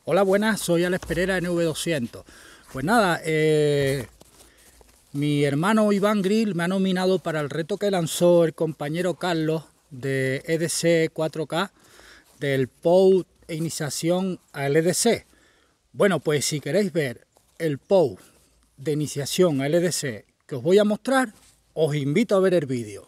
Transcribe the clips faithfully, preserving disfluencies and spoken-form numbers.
Hola, buenas, soy Alex Pereira, N V doscientos. Pues nada, eh, mi hermano Iván Grill me ha nominado para el reto que lanzó el compañero Carlos de E D C cuatro K del P O U e iniciación al E D C. Bueno, pues si queréis ver el P O U de iniciación al E D C que os voy a mostrar, os invito a ver el vídeo.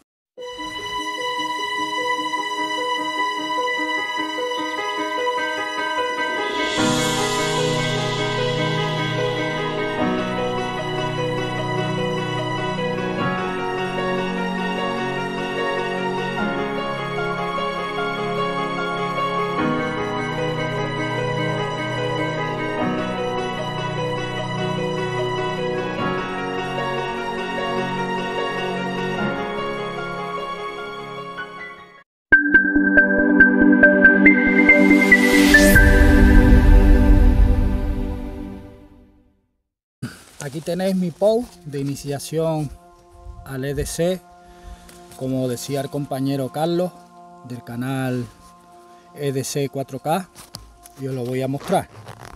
Aquí tenéis mi P O U de iniciación al E D C, como decía el compañero Carlos del canal E D C cuatro K, y os lo voy a mostrar.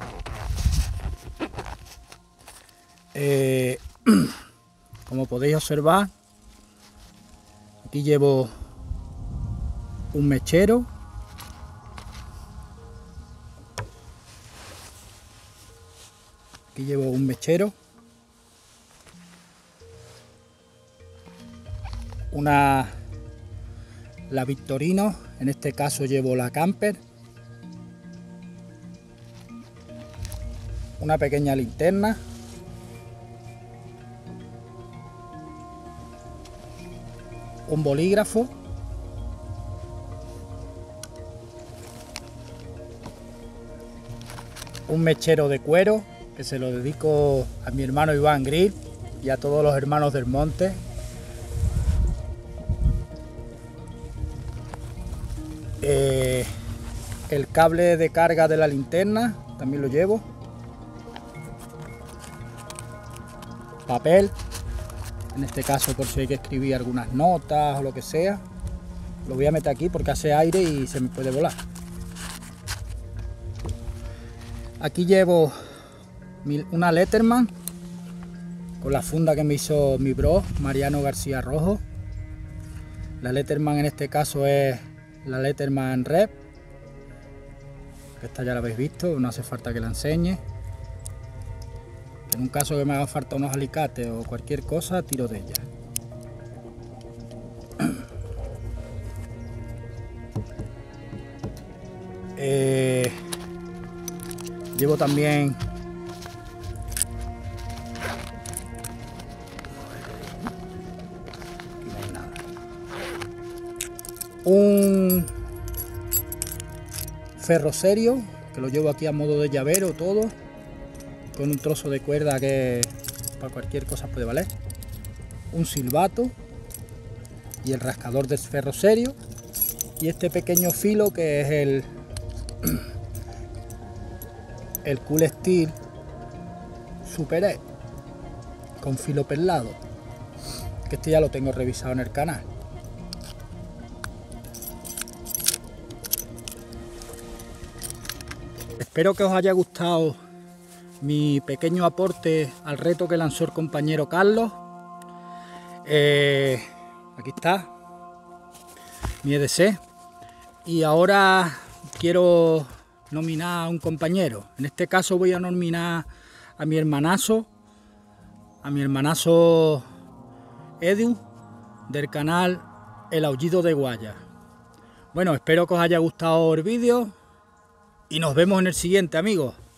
Eh, como podéis observar, aquí llevo un mechero, aquí llevo un mechero, una la Victorino, en este caso llevo la Camper, una pequeña linterna, un bolígrafo, un mechero de cuero que se lo dedico a mi hermano Iván Grill y a todos los hermanos del monte. Eh, el cable de carga de la linterna también lo llevo, papel, en este caso por si hay que escribir algunas notas o lo que sea, lo voy a meter aquí porque hace aire y se me puede volar. Aquí llevo una Letterman con la funda que me hizo mi bro Mariano García Rojo. La Letterman en este caso es la Letterman Red, esta ya la habéis visto, no hace falta que la enseñe. En un caso que me haga falta unos alicates o cualquier cosa, tiro de ella. Eh, llevo también un ferro serio que lo llevo aquí a modo de llavero todo, con un trozo de cuerda que para cualquier cosa puede valer, un silbato y el rascador del ferro serio, y este pequeño filo que es el el Cool Steel Super E con filo perlado, que este ya lo tengo revisado en el canal. Espero que os haya gustado mi pequeño aporte al reto que lanzó el compañero Carlos. Eh, aquí está mi E D C, y ahora quiero nominar a un compañero. En este caso voy a nominar a mi hermanazo, a mi hermanazo Edu del canal El Aullido de Guaya. Bueno, espero que os haya gustado el vídeo y nos vemos en el siguiente, amigos.